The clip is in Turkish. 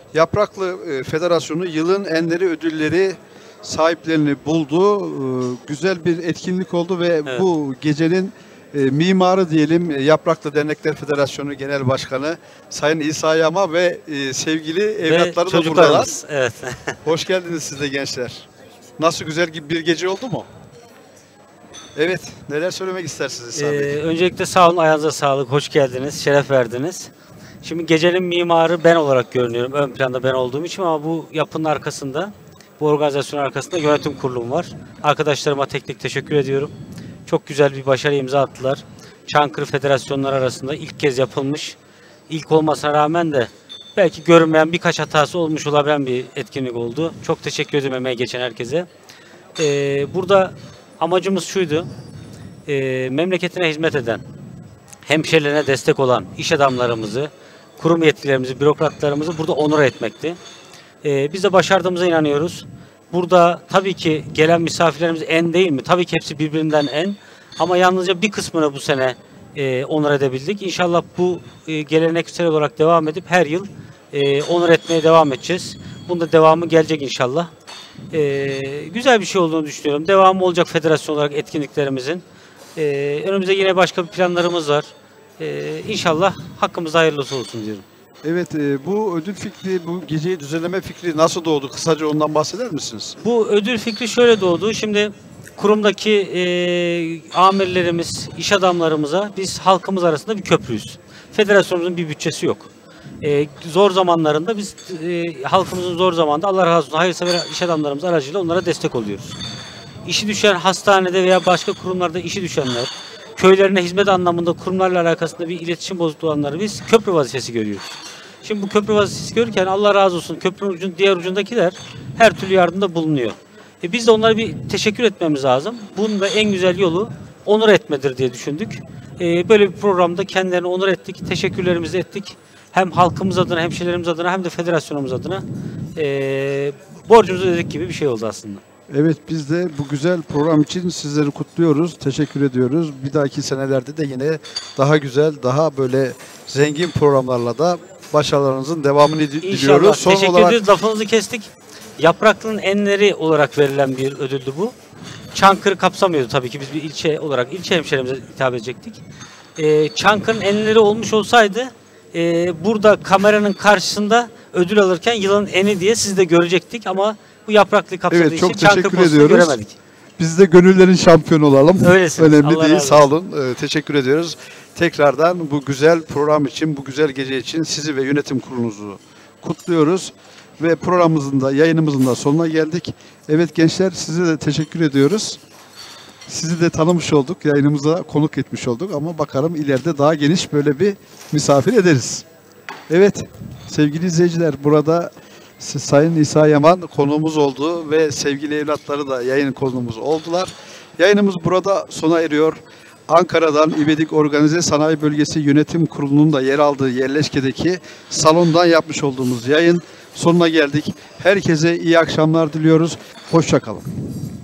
Yapraklı Federasyonu yılın enleri ödülleri sahiplerini buldu. Güzel bir etkinlik oldu ve Evet. bu gecenin mimarı diyelim Yapraklı Dernekler Federasyonu Genel Başkanı Sayın İsa Yama ve sevgili evlatları da buradalar. Çocuklarımız. Evet. Hoş geldiniz siz de gençler. Nasıl güzel bir gece oldu mu? Evet, neler söylemek istersiniz İsa Bey? Öncelikle sağ olun, ayağınıza sağlık, hoş geldiniz, şeref verdiniz. Şimdi gecenin mimarı ben olarak görünüyorum, ön planda ben olduğum için, ama bu yapının arkasında, bu organizasyonun arkasında yönetim kurulum var. Arkadaşlarıma tek teşekkür ediyorum. Çok güzel bir başarı imza attılar. Çankırı Federasyonları arasında ilk kez yapılmış, ilk olmasına rağmen de belki görünmeyen birkaç hatası olmuş olabilen bir etkinlik oldu. Çok teşekkür ederim emeği geçen herkese. Burada amacımız şuydu: memleketine hizmet eden, hemşerilerine destek olan iş adamlarımızı, kurum yetkililerimizi, bürokratlarımızı burada onur etmekti. Biz de başardığımıza inanıyoruz. Burada tabii ki gelen misafirlerimiz en değil mi? Tabii ki hepsi birbirinden en. Ama yalnızca bir kısmını bu sene onur edebildik. İnşallah bu geleneksel olarak devam edip her yıl onur etmeye devam edeceğiz. Bunun da devamı gelecek inşallah. Güzel bir şey olduğunu düşünüyorum. Devamı olacak federasyon olarak etkinliklerimizin. Önümüzde yine başka bir planlarımız var. İnşallah hakkımızda hayırlısı olsun diyorum. Evet, bu ödül fikri, bu geceyi düzenleme fikri nasıl doğdu? Kısaca ondan bahseder misiniz? Bu ödül fikri şöyle doğdu. Şimdi kurumdaki amirlerimiz, iş adamlarımıza biz halkımız arasında bir köprüyüz. Federasyonumuzun bir bütçesi yok. Zor zamanlarında biz halkımızın zor zamanında Allah razı olsun hayırsever iş adamlarımız aracılığıyla onlara destek oluyoruz. İşi düşen hastanede veya başka kurumlarda işi düşenler, köylerine hizmet anlamında kurumlarla alakasında bir iletişim bozukluğu olanları biz köprü vazifesi görüyoruz. Şimdi bu köprü vazifesi görürken Allah razı olsun köprünün diğer ucundakiler her türlü yardımda bulunuyor. Biz de onlara bir teşekkür etmemiz lazım. Bunun da en güzel yolu onur etmedir diye düşündük. Böyle bir programda kendilerini onur ettik, teşekkürlerimizi ettik. Hem halkımız adına, hemşehrilerimiz adına hem de federasyonumuz adına borcumuzu ödedik gibi bir şey oldu aslında. Evet, biz de bu güzel program için sizleri kutluyoruz, teşekkür ediyoruz. Bir dahaki senelerde de yine daha güzel, daha böyle zengin programlarla da başarılarınızın devamını diliyoruz. İnşallah. Son Teşekkür olarak ediyoruz. Lafınızı kestik. Yapraklı'nın enleri olarak verilen bir ödüldü bu. Çankırı kapsamıyordu tabii ki. Biz bir ilçe olarak ilçe hemşehrimize hitap edecektik. Çankırı'nın enleri olmuş olsaydı burada kameranın karşısında ödül alırken yılın eni diye siz de görecektik, ama bu Yapraklı'yı kapsadığı evet, için çok Çankırı teşekkür postunu ediyoruz. göremedik. Biz de gönüllerin şampiyonu olalım. Öylesiniz. Önemli Allah değil. razı Sağ olsun. olun. Teşekkür ediyoruz. Tekrardan bu güzel program için, bu güzel gece için sizi ve yönetim kurulunuzu kutluyoruz. Ve programımızın da, yayınımızın da sonuna geldik. Evet gençler, size de teşekkür ediyoruz. Sizi de tanımış olduk, yayınımıza konuk etmiş olduk ama bakalım ileride daha geniş böyle bir misafir ederiz. Evet sevgili izleyiciler, burada Sayın İsa Yaman konuğumuz oldu ve sevgili evlatları da yayın konuğumuz oldular. Yayınımız burada sona eriyor. Ankara'dan İvedik Organize Sanayi Bölgesi Yönetim Kurulu'nun da yer aldığı yerleşkedeki salondan yapmış olduğumuz yayın sonuna geldik. Herkese iyi akşamlar diliyoruz. Hoşça kalın.